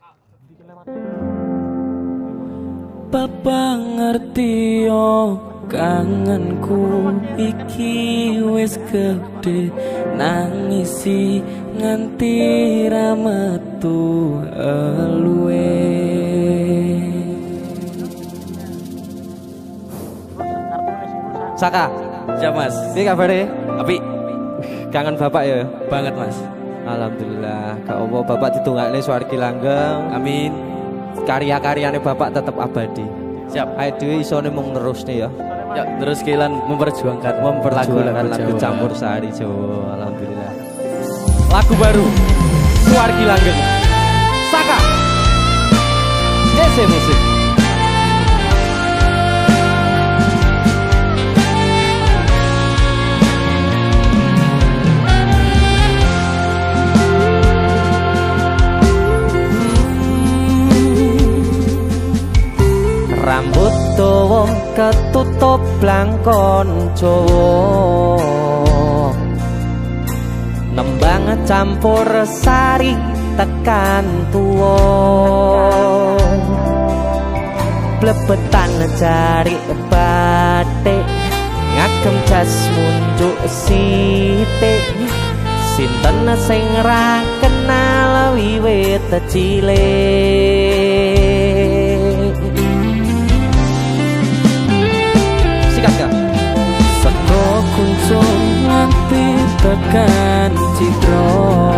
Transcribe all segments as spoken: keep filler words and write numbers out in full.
Papa ngerti yo kangenku iki wis gede nangisi nganti ra metu eluwe. Saka, Ya mas, piye kabare? tapi Kangen bapak ya? banget mas. Alhamdulillah, kak opo bapak ditungakne swargi langgeng. Amin. Karya-karyane bapak tetap abadi. Siap. Ayo dhewe isone mung nerusne ya. Ya terus kilan memperjuangkan Memperjuangkan lagu Jawa. campur sari Jawa. Alhamdulillah. Lagu baru Swargi langgeng. Saka. Jese musik. Rambut dawa ketutup blangkon Jawa, nembang campur sari tekan tuwa, blebetan jari batik ngagem jas munjuk sithik. Sinten sing ra kenal wiwit cilik. Seko kuncung nganti tekan citro,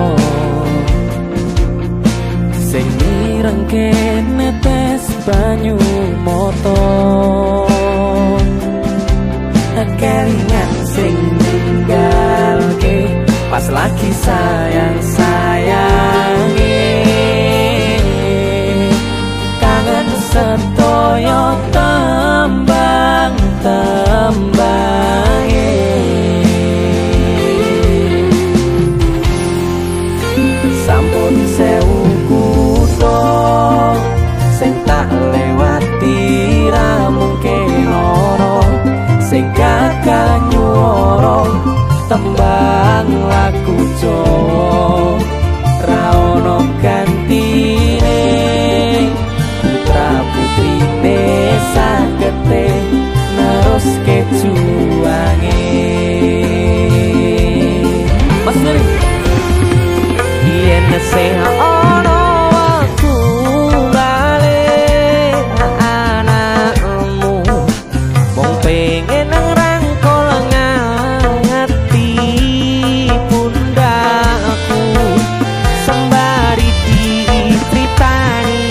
sing mirengke netes banyu moto, kelingan sing ninggalke pas lagi sayang-sayange. Kangen sedaya tembang-tembange, sampun sewu kutha sing tak lewati ra mungkin loro, sing gagal nyuwara tembang lagu Jawa ra ono gantine. Putra putrine sagete neruske juange. Mas Nuri yen sing ono waktu bali anakmu mung pengen ngrangkul ngati pundakku sembari dicritani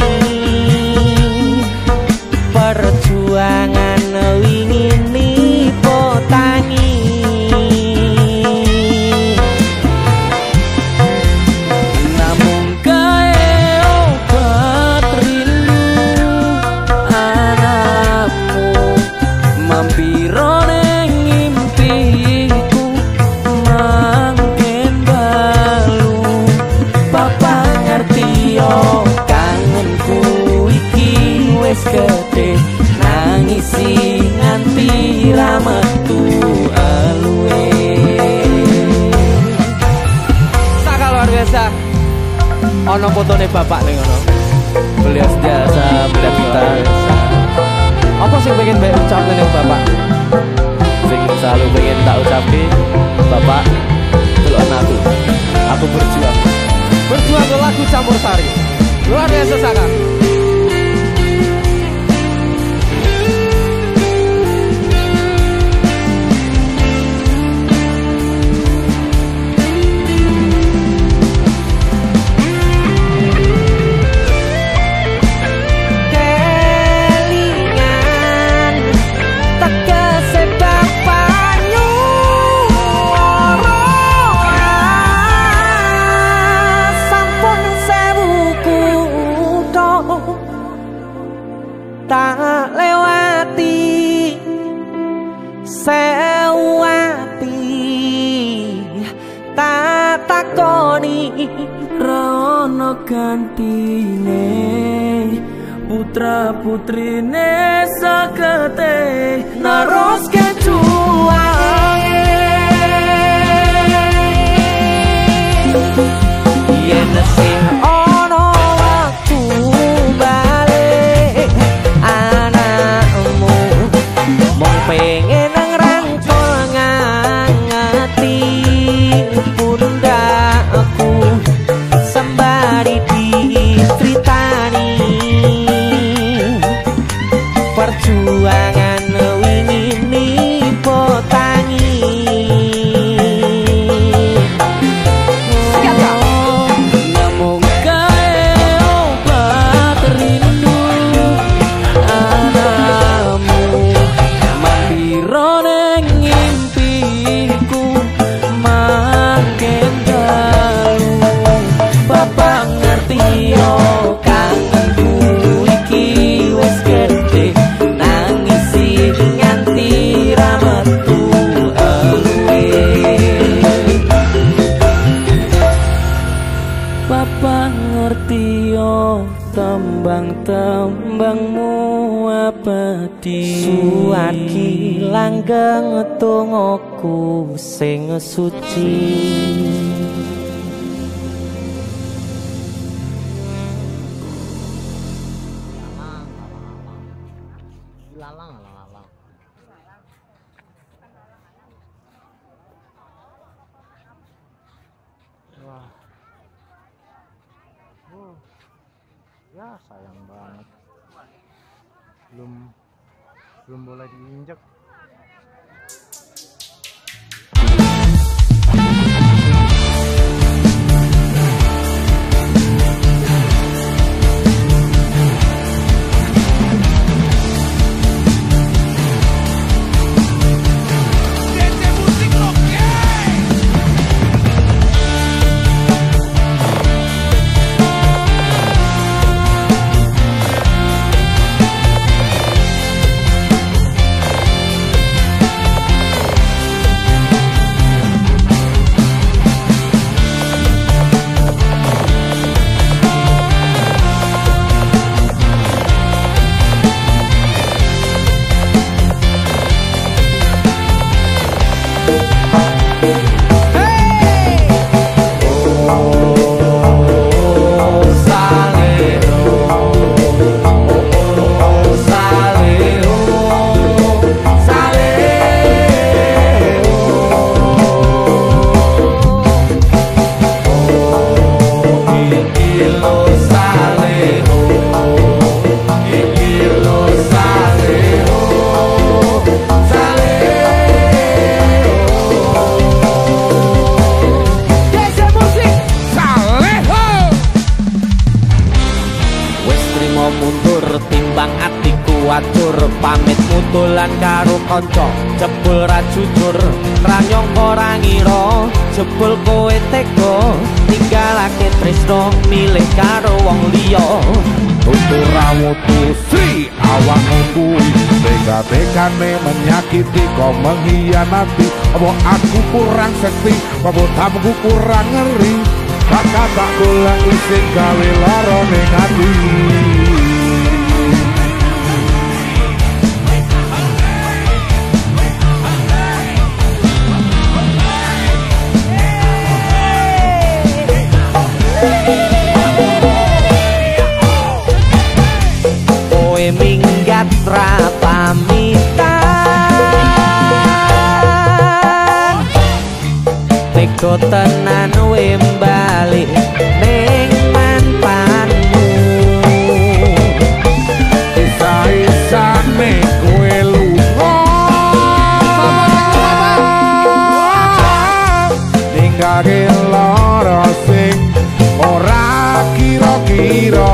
perjuangan wingi nipo tangi. Namun kae obat rindu anakmu mampiro ning impiku mangken balu. Papa ngerti yo kangenku iki wis gede nangisi nganti ra metu eluwe. Saka luar biasa. Ono fotone bapak ning ngono. Beliau setiasa beliau kita. Apa sih pengen mbak ucapin ning bapak? Sing selalu pengen tak ucapi bapak delok aku. Aku berjuang. Berjuang ke lagu campur sari. Luar biasa Saka. Kelingan tegese bapak nyuwara sampun sewu kutha tak lewati sewu ati tak takoni rono gantine. Putra putrine sagete neruske juange. Yen sing ono waktu tembang-tembangmu abadi suwargi langgeng dongaku sing suci ya sayang banget belum belum boleh diinjek. Wadur pamit mutulan karo kanca jebul ra jujur ra nyangka ra ngira jebul kowe tega ninggalake tresno milih karo wong liya tutur rawuhku Sri awakmu kuwi tega-tegane menyakiti kau mengkhianati apa aku kurang sekti apa tamuku kurang ngeri kakak tak golek isin gawe lara ning ati minggat ra pamitan teko tenan we bali ning mantanmu isa-isane kowe lunga ninggake lara sing ora kira-kira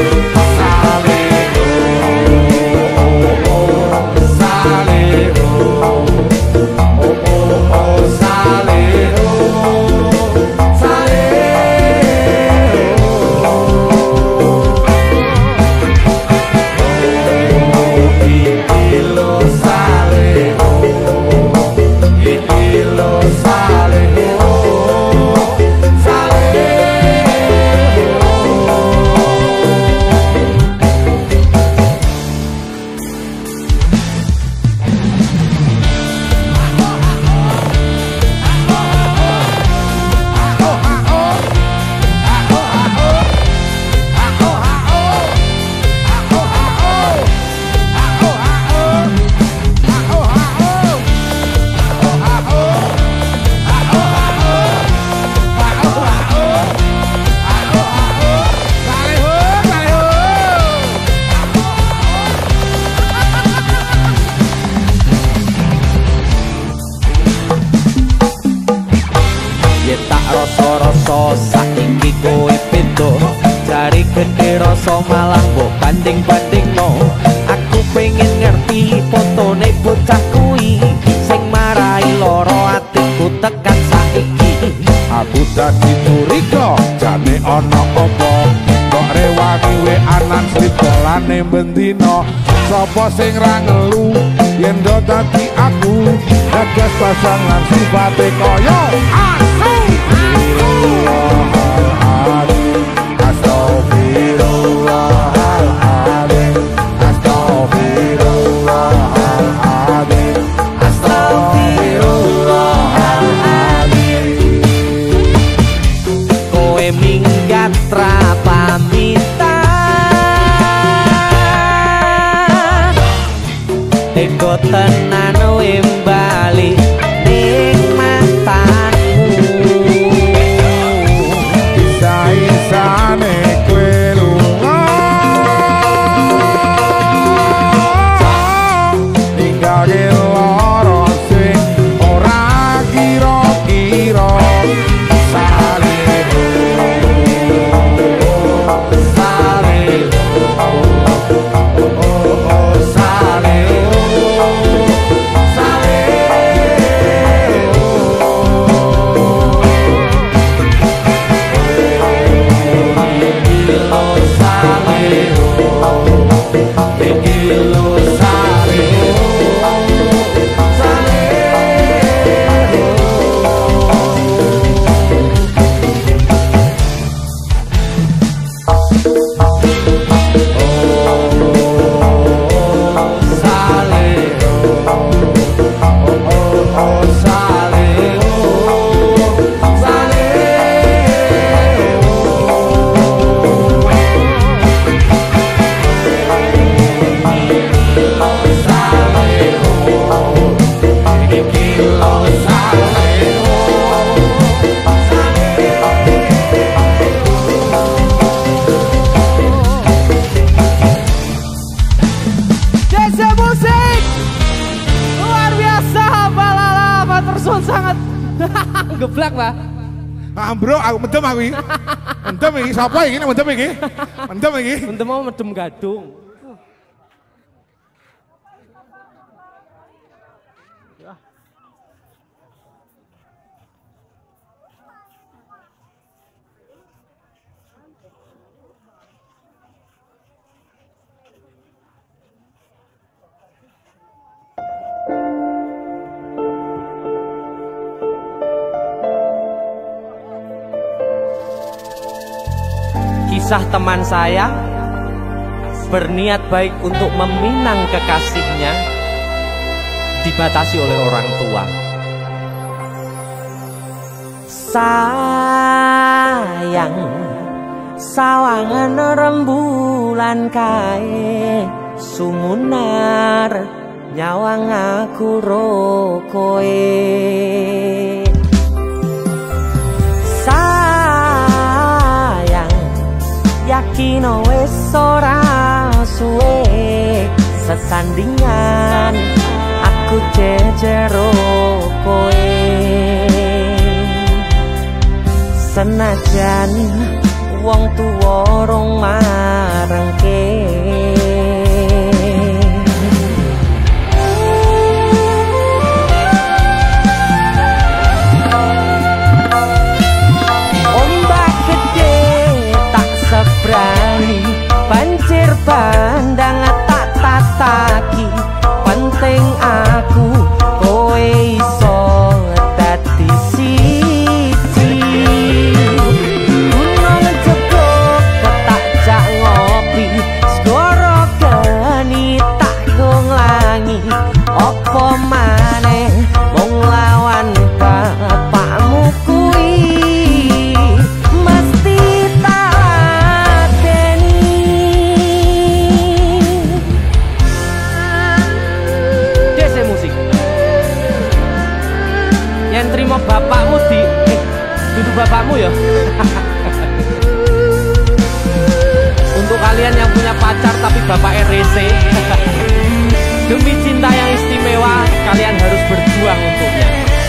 rasa saiki kowe beda jari gede rasa malah mbok banding-bandingno aku pengen ngerti fotone bocah kuwi sing marai lara atiku tekan saiki aku dadi curiga jane ana apa kok rewangi we anan slipolane bendina sapa sing ra ngelu yen do dadi aku gagas pasangan sifate kaya asu Astagfirullah Pak. Ah, bro, aku mendem aku iki. Mendem iki, sapa iki nek mendem iki? Mendem iki. Mendem mau medem gadung. Kisah teman saya berniat baik untuk meminang kekasihnya dibatasi oleh orang tua. Sayang, sawangan rembulan kae sumunar nyawang aku rokoe. Yakin wes ora suwe sesandingan aku jejero kowe. Senajan wong tuwa rong marengke berani pancir pandang tak tataki penting aku kowe iso dadi siji gunung jebok tak jak ngopi segoro geni tak gonglangi opo maneh wong lawan bapakmu kuwi terima bapakmu di eh duduk bapakmu ya. Untuk kalian yang punya pacar tapi bapak R C demi cinta yang istimewa kalian harus berjuang untuknya.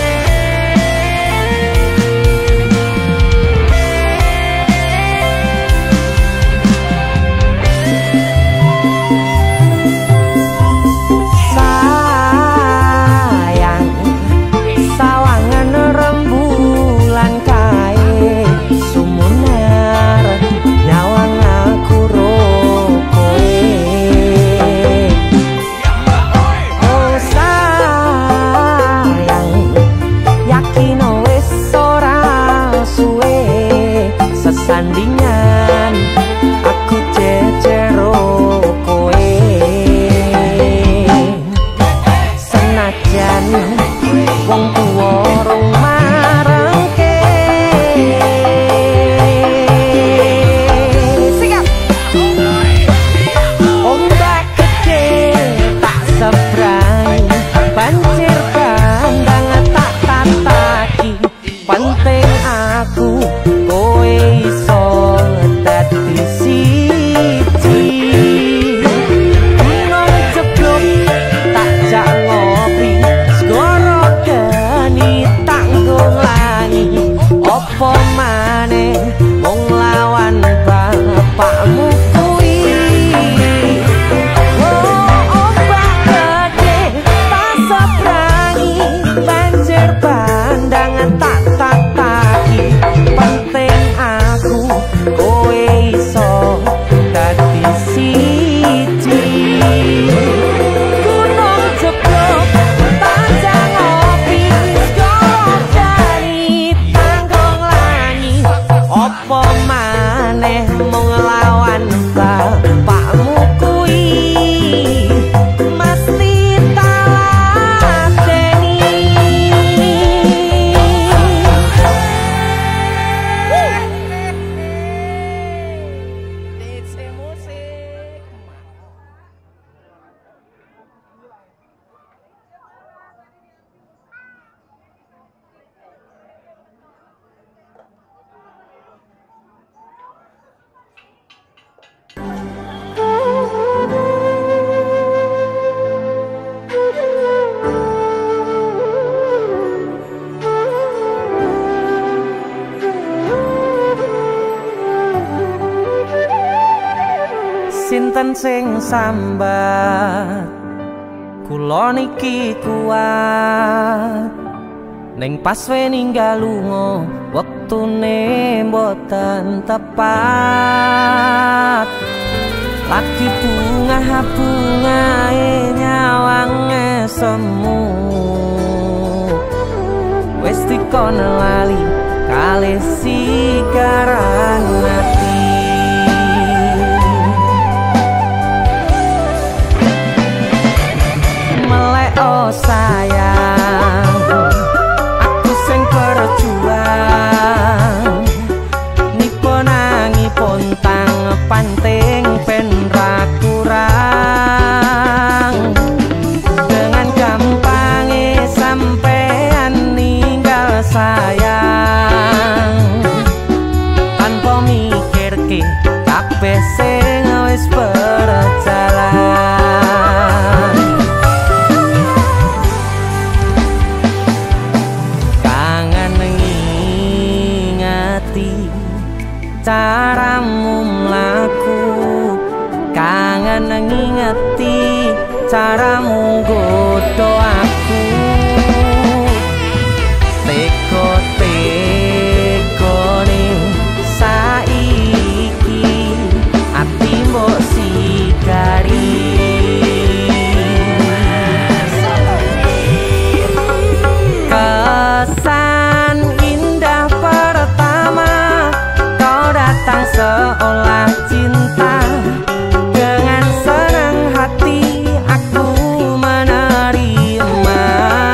Sandingan aku jejero kowe senajan wong tuwa rong marengke. Sikap ombak gede tak sebrang banjir bandang tak tataki penting aku kowe iso dadi siji gunung jeblok tak jak ngopi segoro geni tak nggonlangi opo maneh wong lawan bapakmu kuwi. Oh ombak gede tak sebrangi banjir bandang tak tataki penting aku kowe iso dadi siji gunung jeblok tak ngopi segoro geni tanggung langi opo maneh mung lawan bapakmu kuwi mesti talateni. sinten sing sambat kula niki kuat ning pas we ninggal lunga wektune mboten tepat lagi bunga-bungae nyawange semu wis dikon lali kalih sigaran ati melek oh sayang aku sing berjuang nipo nangi pontang panting ben ra kurang dengan gampangnya sampean ninggal sayang tanpa mikirke kabeh sing wis berjalan kangen ngingati caramu mlaku kangen ngingeti caramu godho aku teko-teko ning saiki ati mbok sigari kesan indah pertama kau datang seolah cinta dengan senang hati aku menerima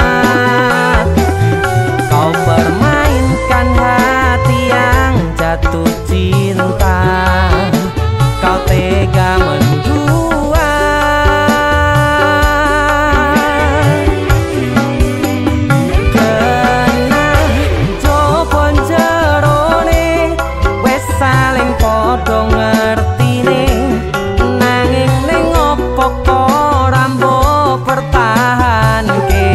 kau permainkan hati yang jatuh cinta kau tega mendua kena jopon jerone wes saling podo ngertine nanging ning opo kok rambo pertahanke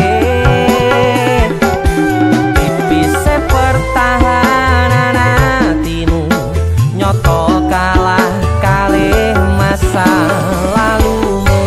tipise pertahanan hatimu nyoto kalah kalih masa lalumu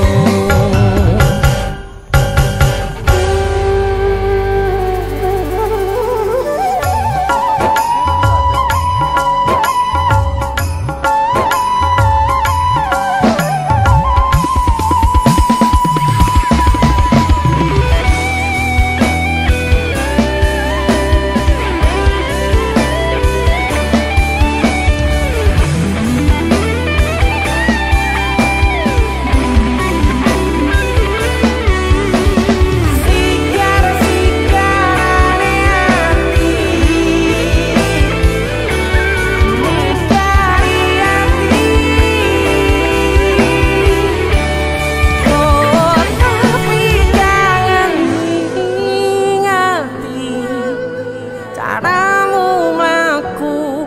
caramu mlaku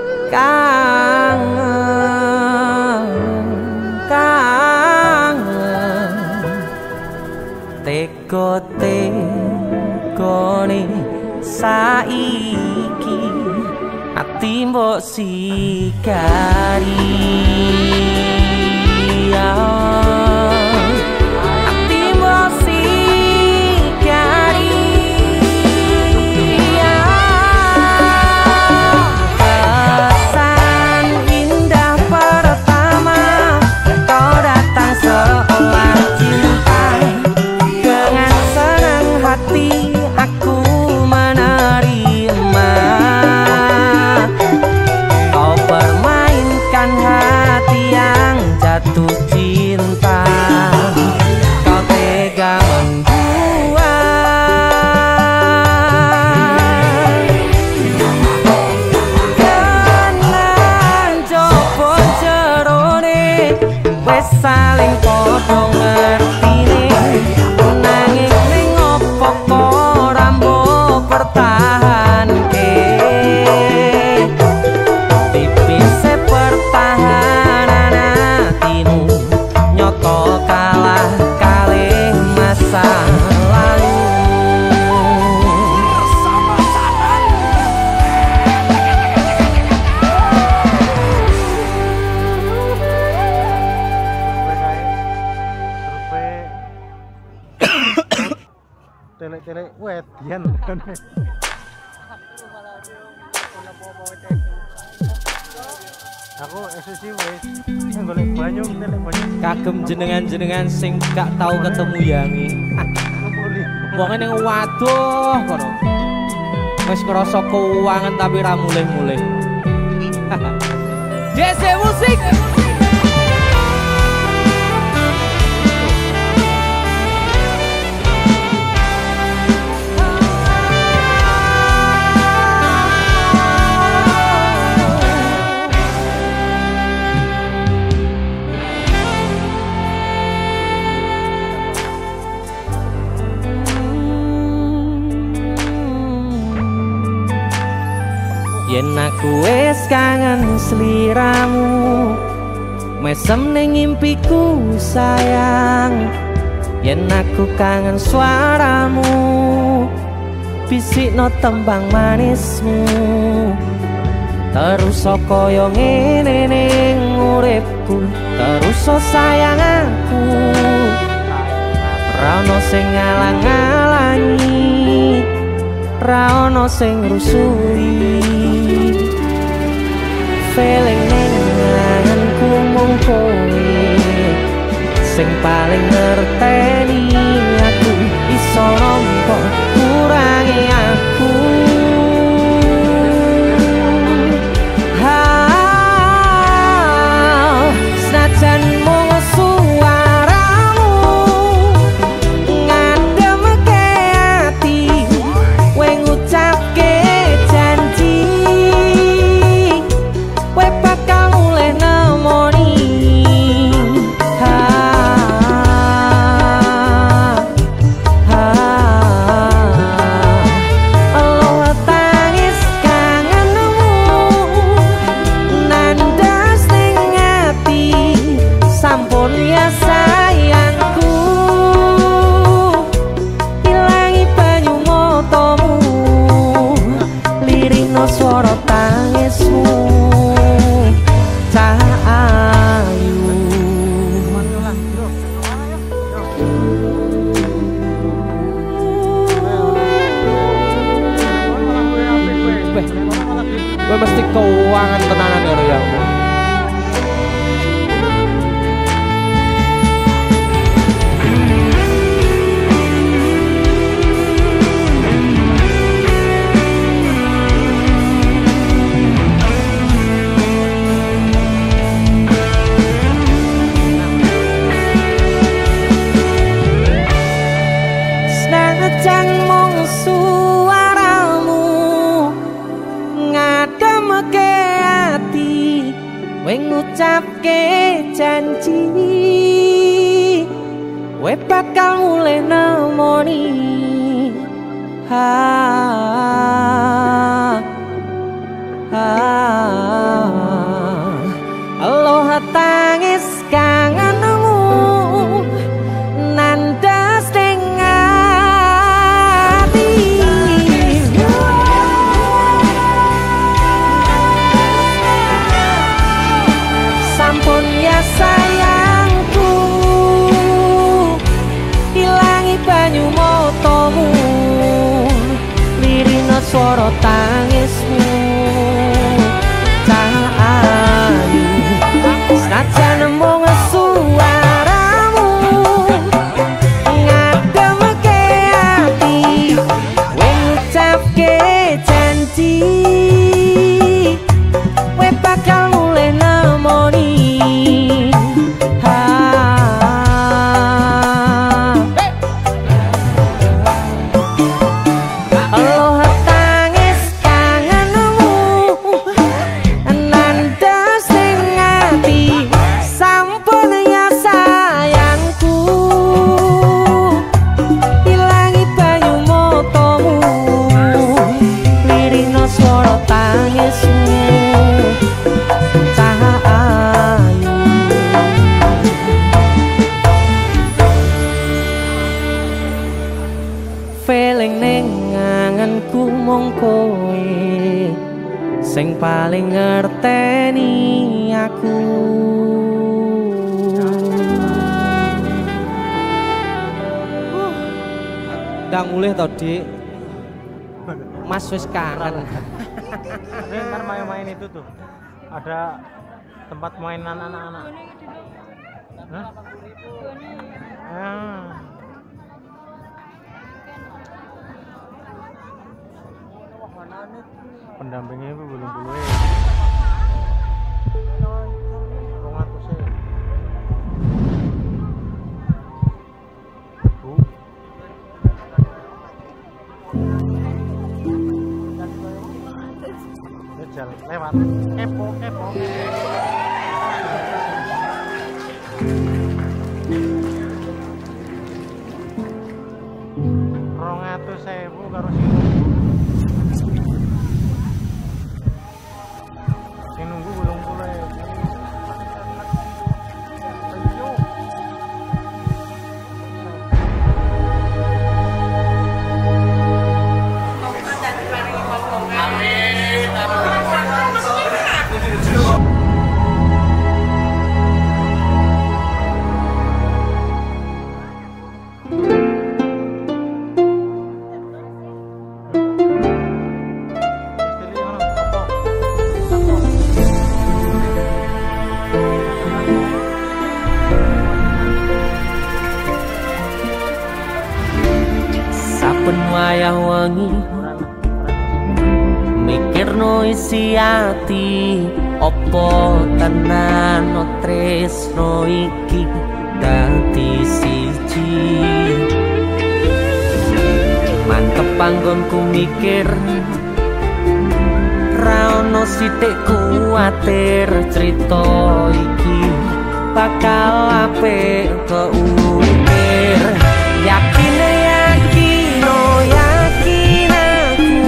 kangen kangen teko-tekone saiki ati mbok sigari ati mbok sigari kesan indah pertama kau datang seolah cinta dengan senang hati aku menerima kau permainkan hati yang jatuh cinta kau tega membuat kenan jopon jerone wes saling podo ngertine nanging ning opo kok rambo pertahanke tipise pertahanan hatimu nyoto kalah kalih masa lalu tele wedian. Aku S S I wis golek banyu tele banyu. Kagem jenengan-jenengan sing gak tau ketemu yangi. Wong ning waduh kono. Wis ngrasa keuangan tapi ra mulih-mulih. Jc Musik. Yen aku wis kangen sliramu, mesem ning impiku sayang. Yen aku kangen suaramu, bisikno tembang manismu. Terus kaya ngene ning uripku, terus sayang aku. Ra ono sing ngalang-alangi, ra ono sing rusui. Feeling nenganku mung kowe sing paling ngerteni aku. Iso nampa kurangi aku. Ha, senajan mung suaramu ngademke ati, kowe ngucapke janji kowe bakal mulih nemoni. Ha, ha, elo tangis kangenmu nandas ning ati. Sampun ya sayangku, ilangi banyu matamu, lirihno swara tangismu. Cahayu kowe mesti keuangan tenanan ya ya. Senajan mung suaramu ngademke ati, kowe ngucapke janji kowe bakal mulih nemoni. Ha, ha, aloha tangis kangenmu nandas ning ati. Sampun ya sayangku, ilangi banyu matamu, lirihno swara tangismu. Cahayu senajan mung suaramu ngademke ati, kowe ngucapke janji kowe bakal mulih nemoni. Ha, aloha tangis kangenmu nandas ning ati. Sampun ya sayangku, ilangi banyu matamu, lirihno swara tangismu. Cahayu feeling ning anganku mung kowe sing paling ngerteni aku. ndang mulih to, Dik. Mas wis kangen. Tapi ntar main-main itu tuh ada tempat mainan anak-anak. Hah? Ah. Pendampingnya itu belum dulu ya. Lewat kepo kepo rong atus sewu karo sing sing nunggu belum mulai. Wayah wengi mikirno isi ati opo tenan no tresno iki dadi siji mantep panggonku mikir ra ono sithik kuwatir crita iki bakal apik keukir yakin yakin oh yakin aku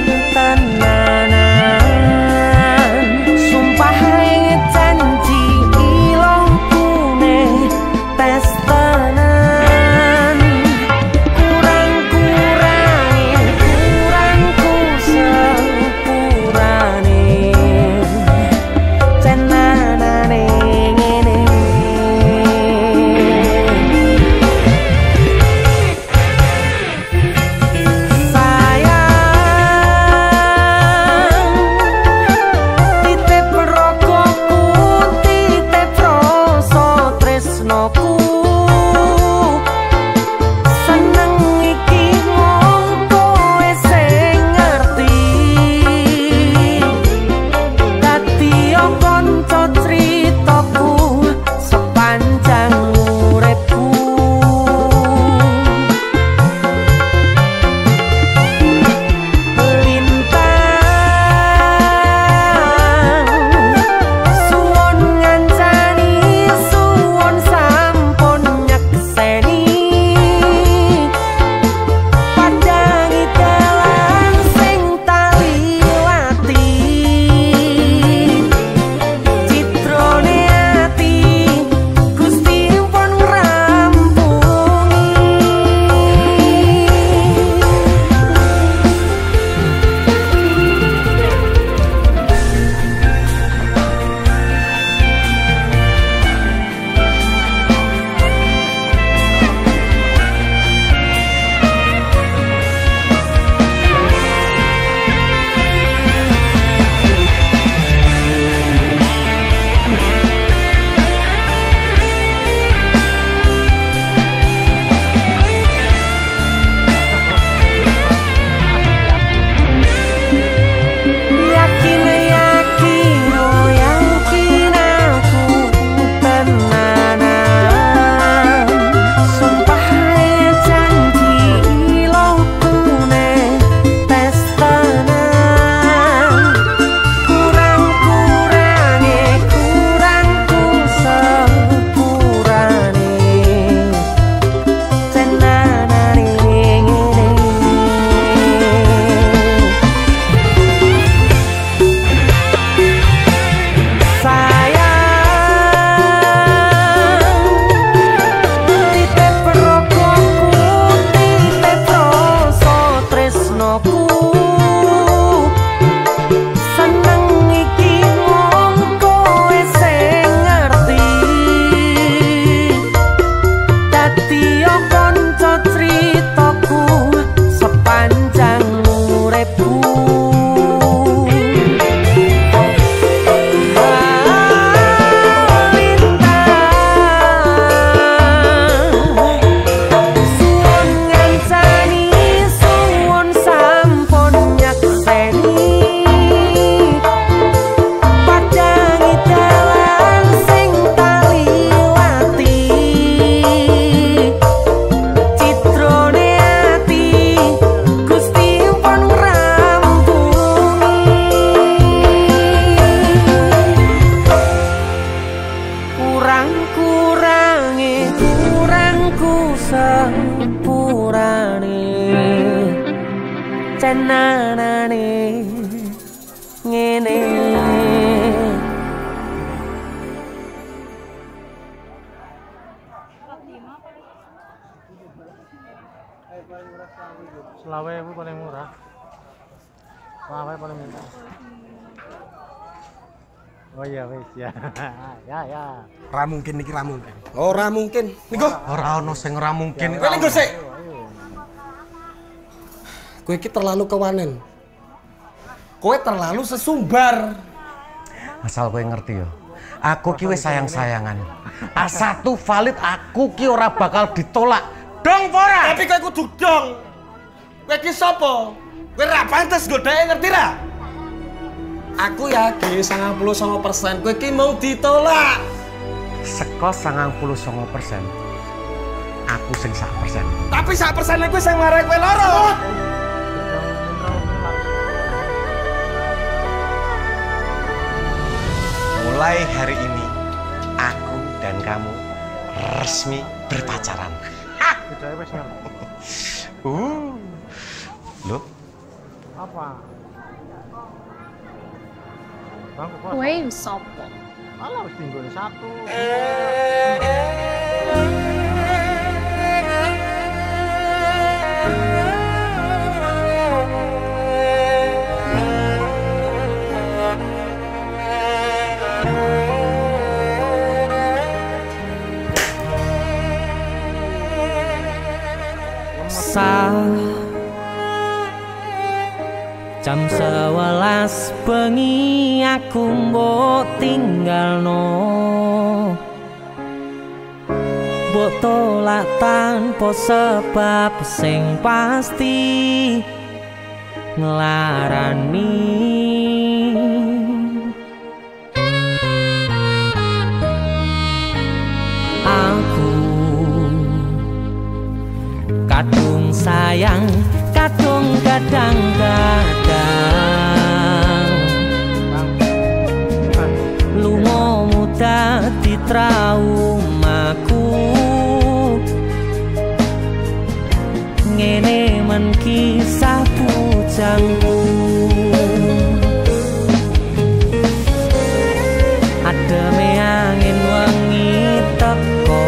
tenanan sumpah yang janji ilongku ne tes tenan kurang-kurangin kurangku sepurane cenanane ngene Selawe bu paling murah. Selawe paling murah. Oh iya wis ya. Ya ya. Ora mungkin iki ora mungkin. Ora mungkin. Niku Ora ono sing ora mungkin. kowe niku sik. Kowe iki terlalu kewanen. Kowe terlalu sesumbar. Asal kowe ngerti ya. Aku ki wis sayang-sayangan. A satu valid aku ki ora bakal ditolak. Dong ora? Tapi kowe kudu dong. Kowe ki sapa? Kowe ra pantes godhae ngerti ra? Aku yakin sembilan puluh sembilan persen kowe ki mau ditolak. Seko sangang puluh songo persen. Aku sing sak persen. Tapi sak persen kowe sing marai kowe loro. Mulai hari ini aku dan kamu resmi berpacaran. Bedanya wis ngerti. Uh. Loh, Apa? Bangku kos. Kowe sopo? Malah wis tinggal satu. Sah jam sewelas bengi aku mbok tinggalno, mbok tolak tanpa sebab sing pasti nglarani. Aku kadung sayang, kadung kadang-kadang lungomu dadi traumaku. Ngene men kisah bujangku. Ademe angin wengi teko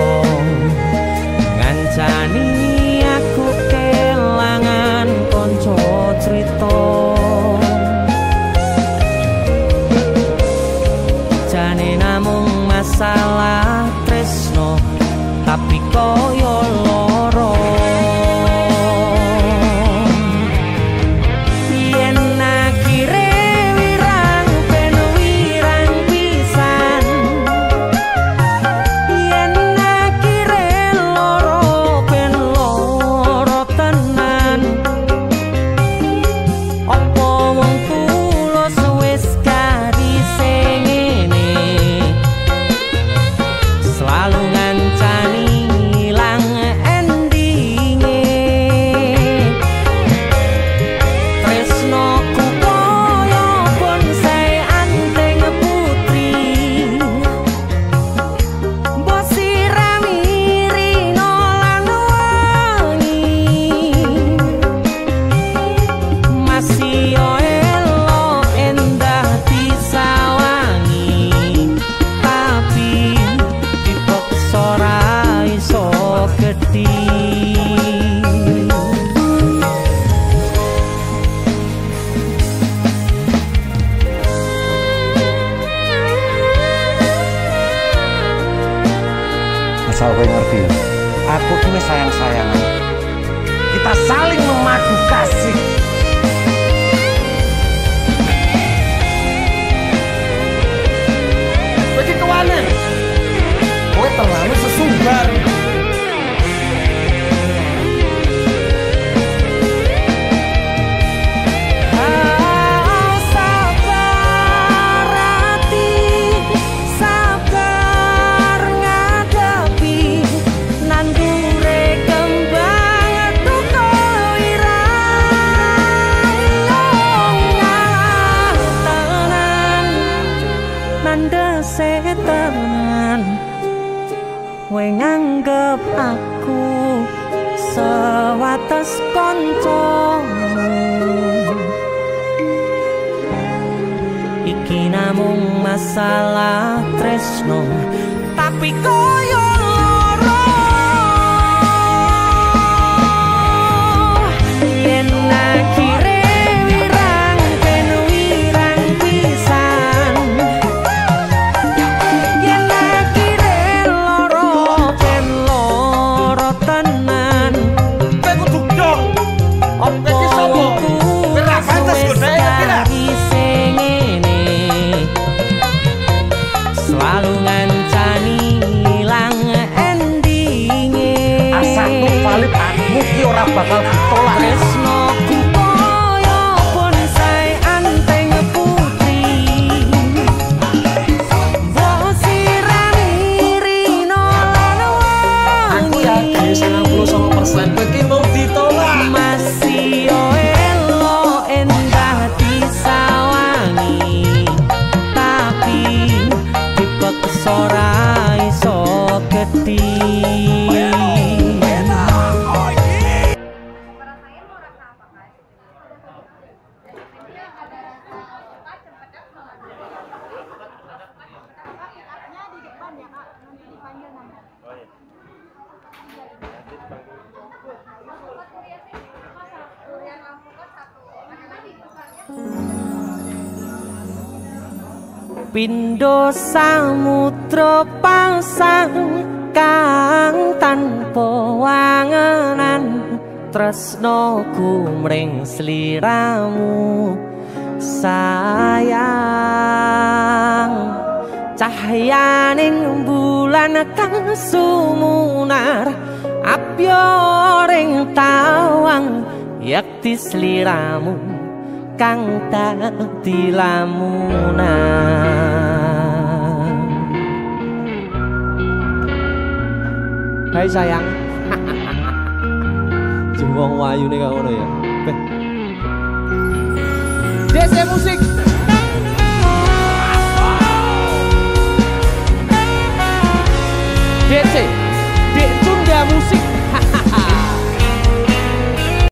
ngancani aku kelangan konco cerita. Jane namung masalah tresno tapi koyo loro. Yen akhire wirang ben wirang pisan, yen akhire loro ben loro tenan. Apa wong tulus wis garise ngene, selalu ngancani ilang endinge. Tresnoku koyo bonsai anteng putri, mbok sirami rino lan wangi. Masih yo elo endah disawangi, tapi dipaksa ora iso gedhi. asal kowe ngerti ya. Aku ki wis sayang-sayangan. Kita saling memadu kasih. Kowe ki kewanen. Kowe terlalu sesumbar. Ah, sabar hati, sabar ngadepi nandure kembang duka irang tenan, nandese tenan. Kowe nganggep aku sewates koncomu, iki namung masalah tresno tapi koyo loro. Yen selalu ngancani ilang endinge. Asatu valid aku ki ora bakal ditolak. Tresnoku koyo bonsai anteng putri. Mbok sirami rino lan Aku yakin sembilan puluh sembilan persen kowe iki mau ditolak. masih yo elo endah disawangi, tapi dipeksa ora iso gedhi. Pindho samudra pasang kang tanpa wangenan, tresnoku mring sliramu sayang. Cahyaning bulan kang sumunar abyoring tawang, yakti sliramu kang dadi lamunan. Hai sayang. Jengwong wayu nih ngono ya. D C musik. D C, D Tunda musik.